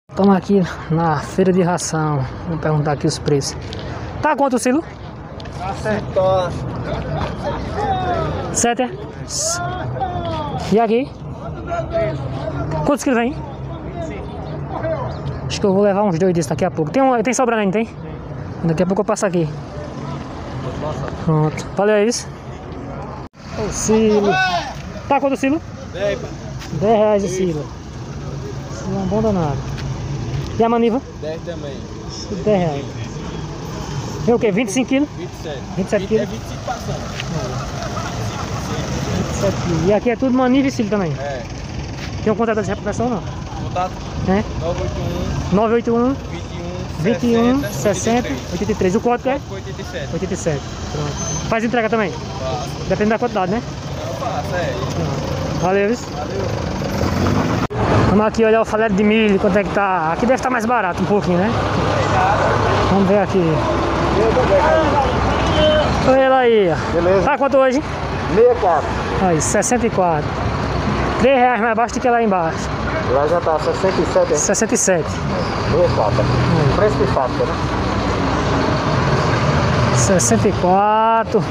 Estamos aqui na feira de ração. Vamos perguntar aqui os preços. Tá quanto o silo? Acertou. 7, é? E aqui? Quantos quilos vem? Acho que eu vou levar uns 2 desses daqui a pouco. Tem sobrando ainda, tem? Daqui a pouco eu passo aqui. Pronto. Valeu, é isso? O silo. Tá quanto o silo? 10 reais o silo. Silo é um bom danado. E a maniva? 10 também. 10 reais. Tem o que? 25 quilos? 27 quilos? É 25 passando. 27 quilos. E aqui é tudo maniva e silo também? É. Tem um contato de reputação ou não? Contato? É? 981 21 60 83. O código é? 87. 87. Pronto. Faz entrega também? Faço. Depende da quantidade, né? Eu faço, é. Pronto. Valeu, viu? Valeu. Vamos aqui olhar o falete de milho, quanto é que tá. Aqui deve estar mais barato um pouquinho, né? Vamos ver aqui. Olha aí, ó. Beleza. Tá quanto hoje? 64. Aí, 64. 3 reais mais baixo do que lá embaixo. Lá já tá 67, 67. 64. Preço de fábrica, né? 64.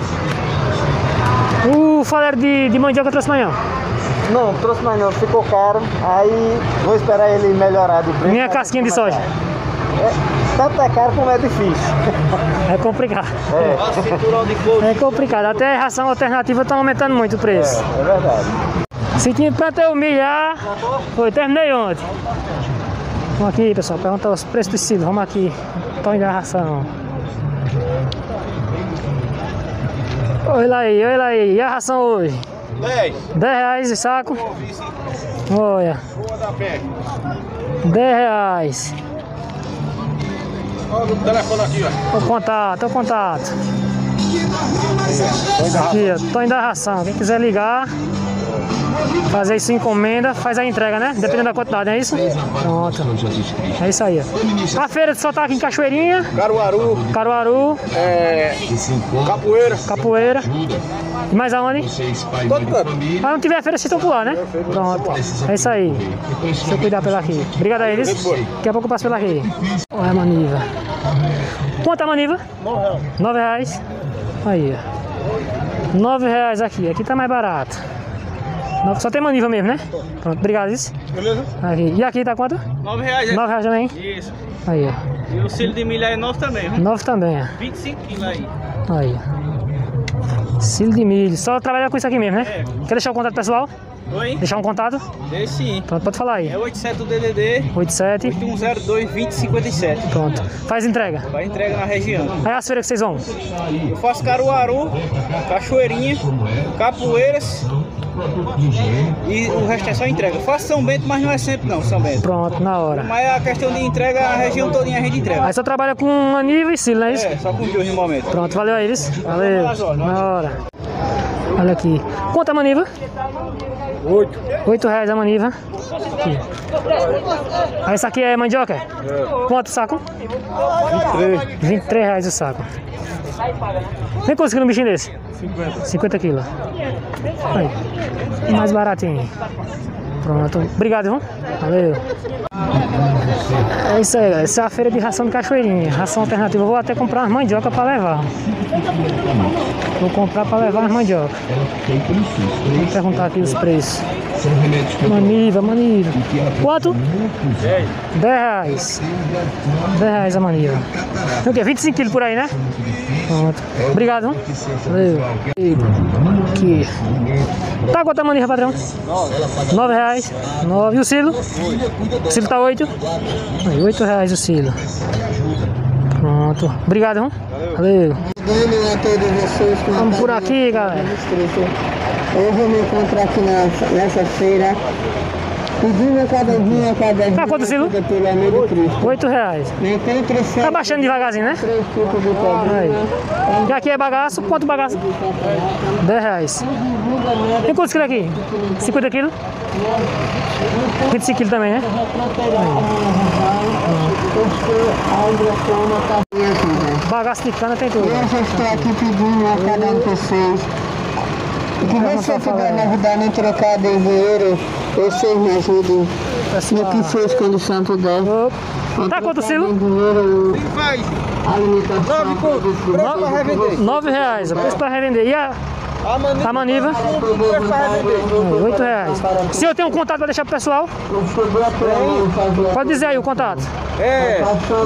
O falero de mandioca trouxe amanhã. Não, trouxe mais não, ficou caro. Aí vou esperar ele melhorar de preço. Minha casquinha de soja. Tanto é caro como é difícil. É complicado. É. É complicado. Até a ração alternativa está aumentando muito o preço. É verdade. Se tinha pra ter humilhar, foi, terminei ontem. Vamos aqui, pessoal, perguntar os preços do silo. Vamos aqui, Tony da ração. Olha aí. E a ração hoje? 10 reais o saco. Olha. 10 reais. Olha o telefone aqui, ó. O contato. Aqui, ó, Tony da ração. Quem quiser ligar, fazer isso encomenda, faz a entrega, né? Dependendo da quantidade, não é isso? Pronto. É isso aí, ó. A feira só tá aqui em Cachoeirinha, Caruaru, Capoeira. E mais aonde? Mas não tiver feira, vocês estão por lá, né? Pronto. É isso aí. Deixa eu cuidar pela aqui. Obrigado aí, eles. Daqui a pouco eu passo pela aqui. Olha a maniva. Quanto a maniva? 9 reais. Aí, ó. 9 reais aqui. Aqui tá mais barato. Só tem maniva mesmo, né? Pronto, obrigado, isso. Beleza? Aqui. E aqui tá quanto? 9 reais. 9 reais também? Isso. Aí, ó. E o silo de milho é 9 também, viu? 9 também, ó. 25 quilos aí. Aí, ó. Silo de milho. Só trabalhar com isso aqui mesmo, né? É. Quer deixar o contato pessoal? Oi? Deixar um contato? Deixa sim. Pronto, pode falar aí. É 87 do DDD 87. 8102 2057. Pronto. Faz entrega. Vai entrega na região. Aí as feiras que vocês vão? Eu faço Caruaru, Cachoeirinha, Capoeiras e o resto é só entrega. Eu faço São Bento, mas não é sempre não, São Bento. Pronto, na hora. Mas a questão de entrega, a região todinha a gente entrega. Aí só trabalha com maniva e silo, não é isso? É, só com os dois no momento. Pronto, valeu aí, isso. Valeu. Na hora. Olha aqui. Quanto a maniva? 8 reais a maniva. Aqui. Aí essa aqui é mandioca? É. Quanto o saco? 23 reais o saco. Tem quantos quilos um bichinho desse? 50 quilos. Aí. Mais baratinho. Pronto. Obrigado, irmão. Valeu. É isso aí, galera. Essa é a feira de ração de Cachoeirinha. Ração alternativa. Eu vou até comprar umas mandioca para levar. Vou comprar para levar as mandioca. Vou perguntar aqui os preços. Maniva. Quanto? 10 reais. 10 reais a maniva. Tem o quê? 25 quilos por aí, né? Pronto. Obrigado, irmão. Valeu. Aqui. Tá quanto a maniva, patrão? 9 reais. 9. E o silo? O silo tá 8? Aí, 8 reais o silo. Pronto. Obrigado, irmão. Valeu. A todos vocês que Vamos por aqui, galera. Eu vou me encontrar aqui nessa feira. Pedindo a cada dia, Tá quanto o silo? pelo amor de Cristo. 8 reais. Nem tem pressão. Tá baixando devagarzinho, né? 3 tipos de problema. Aí. E aqui é bagaço. Quanto bagaço? 10 reais. Tem quantos quilos aqui? 50 quilos? 25 quilos também, né? Bagaço de cana tem tudo. Eu já estou aqui pedindo a cada um de vocês. Que você tiver novidade em trocar de dinheiro, vocês me ajudem. E pessoal. aqui fez quando o santo der. Tá quanto o silo? Sim, faz. Alimentação. 9 conto. Preço pra revender. R$9, o preço para revender. E a maniva? Preço pra revender. R$8. Se eu tenho um contato para deixar pro pessoal, pode dizer aí o contato. É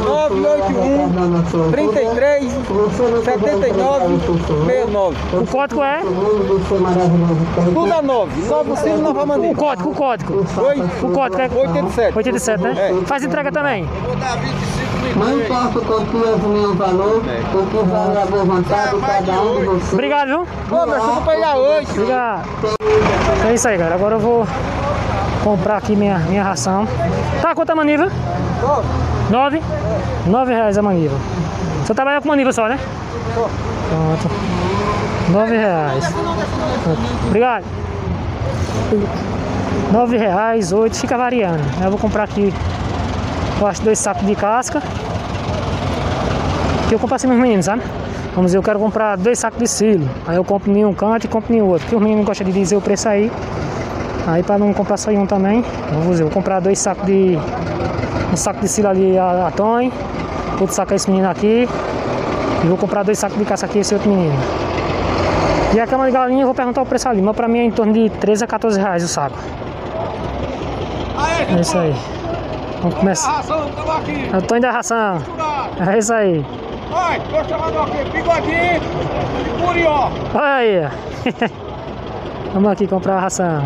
981 33 79 69. O código é? Tudo a 9. Novo Silo, Nova Maneira. O código. Oi? O código é 87. 87, né? É. Faz entrega também. Vou dar 25 Não minutos. importa o quanto o valor, o que vale a boa vontade de cada um de vocês. Obrigado, viu? Ô, meu, vou pegar hoje. Obrigado. É isso aí, galera. Agora eu vou comprar aqui minha ração. Tá, quanto a maniva? 9? R$9 a maniva. Você trabalha com maniva só, né? Pronto. R$9. Pronto. Obrigado. R$9, 8, fica variando. Eu vou comprar aqui, eu acho, 2 sacos de casca. Que eu compro assim nos meninos, sabe? Vamos dizer, eu quero comprar 2 sacos de silo. Aí eu compro em um canto e compro em outro. Porque os meninos gostam de dizer o preço aí. Aí para não comprar só em um também, vamos dizer, eu vou comprar 2 sacos de... Um saco de silo ali a Tony, outro saco a esse menino aqui. E vou comprar 2 sacos de casca aqui esse outro menino. E a cama de galinha eu vou perguntar o preço ali, mas pra mim é em torno de 13 a 14 reais o saco. É isso aí. Vamos começar. É o Tony da ração. É isso aí. Vai, tô chamando aqui, bigodinho e curió. Olha aí. Vamos aqui comprar a ração.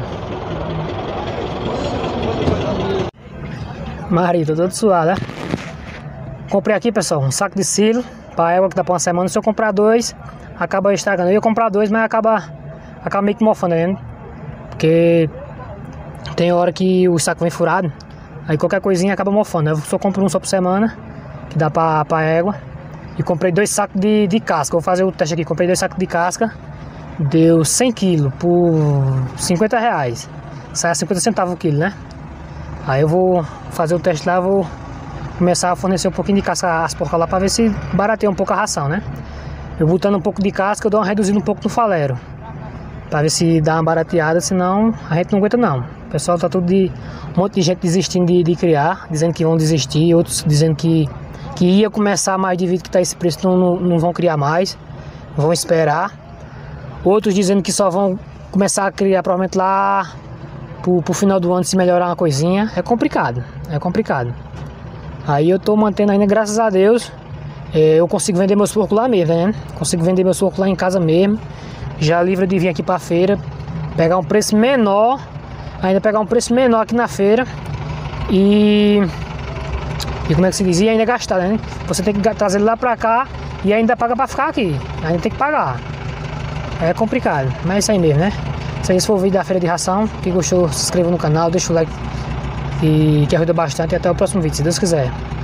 Marido, tô todo suado, né? Comprei aqui, pessoal, um saco de silo para água que dá pra uma semana. Se eu comprar 2, acaba estragando. Eu ia comprar 2, mas acaba meio que mofando, né? Porque tem hora que o saco vem furado, aí qualquer coisinha acaba mofando. Eu só compro um só por semana, que dá pra égua. E comprei 2 sacos de casca. Vou fazer o teste aqui. Comprei 2 sacos de casca, deu 100 kg por R$50. Sai a 50 centavos o quilo, né? Aí eu vou fazer o teste lá, vou começar a fornecer um pouquinho de casca às porcas lá para ver se barateia um pouco a ração, né? Eu botando um pouco de casca, eu dou uma reduzida um pouco no falero, para ver se dá uma barateada, senão a gente não aguenta não. O pessoal tá tudo um monte de gente desistindo de criar, dizendo que vão desistir, outros dizendo que ia começar mais devido que tá esse preço, não vão criar mais, vão esperar. Outros dizendo que só vão começar a criar provavelmente lá pro final do ano, se melhorar uma coisinha. É complicado. Aí eu tô mantendo ainda, graças a Deus, eu consigo vender meus porcos lá mesmo, né? Consigo vender meus porcos lá em casa mesmo. Já livre de vir aqui pra feira, pegar um preço menor, ainda pegar um preço menor aqui na feira e como é que se diz? E ainda gastar, né? Você tem que trazer ele lá pra cá e ainda paga pra ficar aqui. Ainda tem que pagar. É complicado, mas é isso aí mesmo, né? Se esse for o vídeo da feira de ração, quem gostou, se inscreva no canal, deixa o like que ajuda bastante, e até o próximo vídeo, se Deus quiser.